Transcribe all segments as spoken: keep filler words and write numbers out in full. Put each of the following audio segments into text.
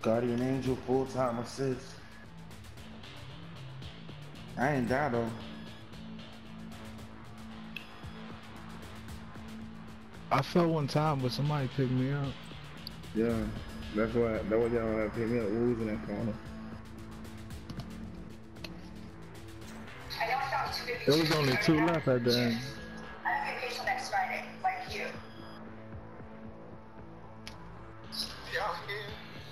Guardian Angel, full time assist. I ain't die though. I fell one time, but somebody picked me up. Yeah, that's why. That's why y'all had to pick me up. Who's in that corner? There was only two left at the end. I have vacation next Friday, like you. Y'all here?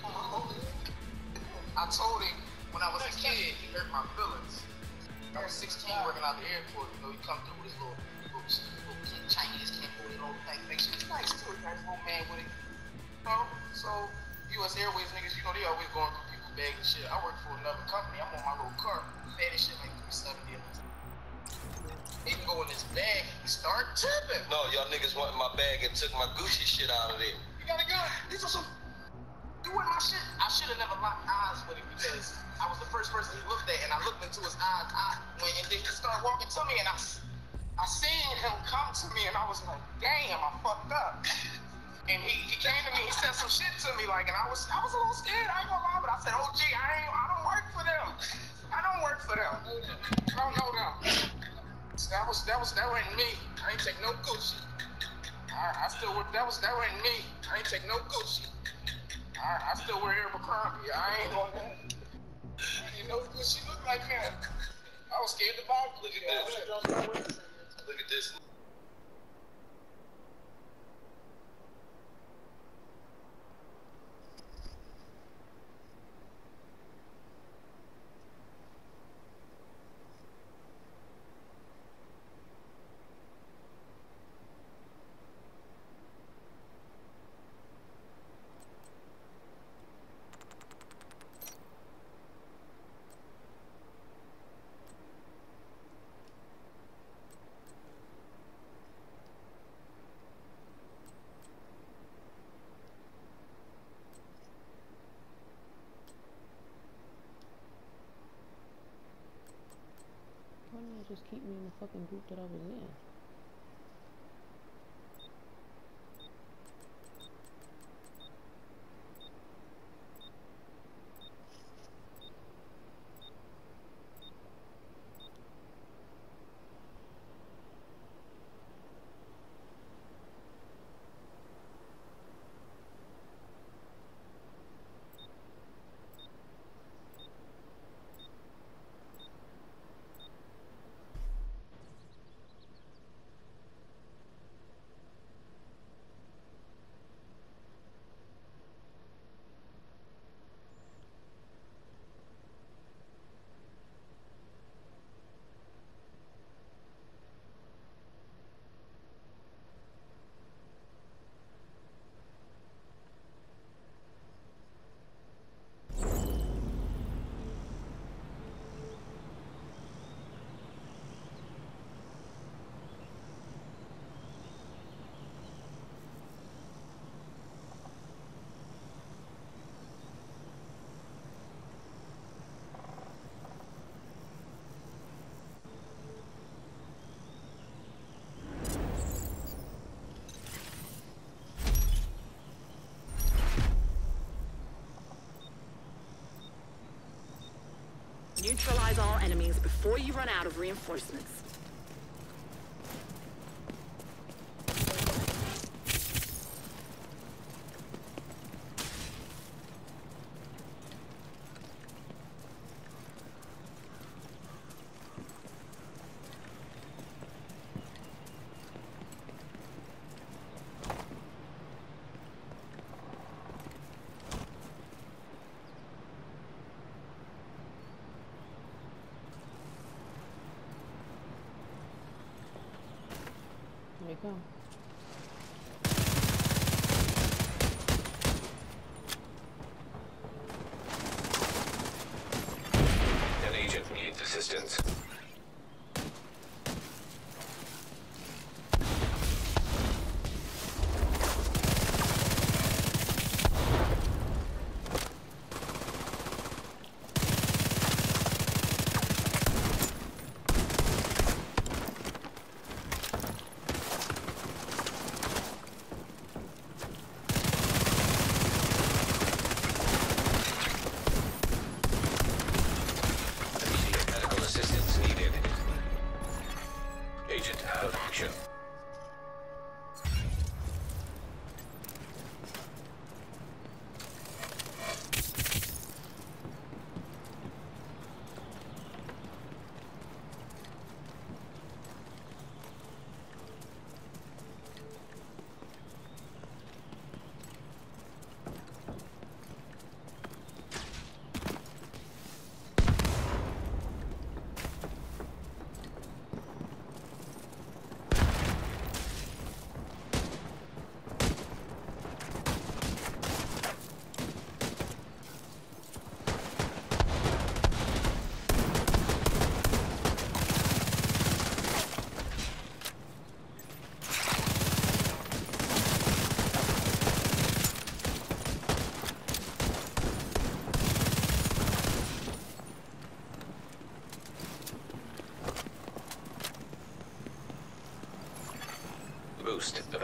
I told him when I was a kid, he hurt my feelings. I was sixteen working out the airport. You know, you come through with this little, little, little Chinese can't hold it all the thing. Make sure it's nice too. You guys old man with it. You know, so U S Airways niggas, you know, they always going through people's bags and shit. I work for another company. I'm on my little car. Fat as shit like three seventy. He can go in his bag and start tripping. No, y'all niggas wanted my bag and took my Gucci shit out of there. You gotta go. These are some. You want my shit? I should have never locked eyes with him because I was the first person he looked at, and I looked into his eyes. I went, and then he started walking to me, and I, I seen him come to me, and I was like, damn, I fucked up. And he, he came to me, he said some shit to me, like, and I was I was a little scared. I ain't gonna lie, but I said, oh gee, I ain't, I don't work for them. I don't work for them. I don't know them. So that was that was that wasn't me. I ain't take no Gucci. I, I still work. That was that wasn't me. I ain't take no Gucci. I, I still wear Abercrombie. I ain't on that. I didn't know what she looked like that. I was scared to buy. Look at this. Look at this. Why didn't I just keep me in the fucking group that I was in? Neutralize all enemies before you run out of reinforcements. There you go. An agent needs assistance.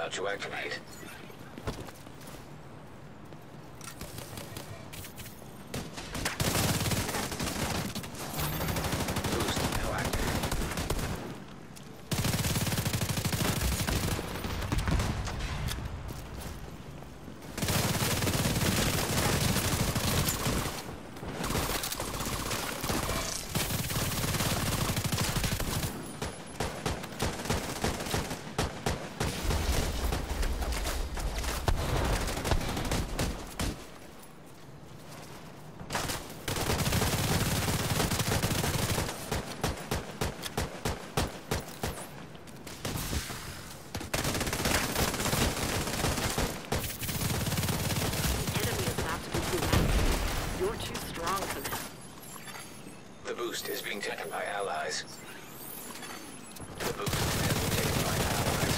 about to activate. Boost now active. The boost is being taken by allies. The boost has been taken by allies.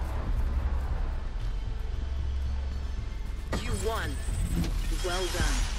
One. Well done.